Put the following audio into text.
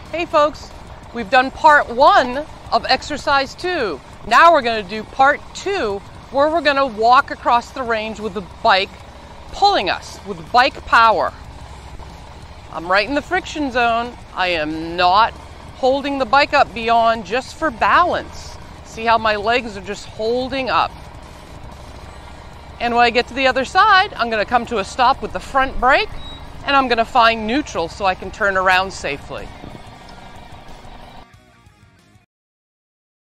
Hey folks, we've done part 1 of exercise 2. Now we're going to do part 2 where we're going to walk across the range with the bike pulling us with bike power. I'm right in the friction zone. I am not holding the bike up beyond just for balance. See how my legs are just holding up. And when I get to the other side, I'm going to come to a stop with the front brake and I'm going to find neutral so I can turn around safely.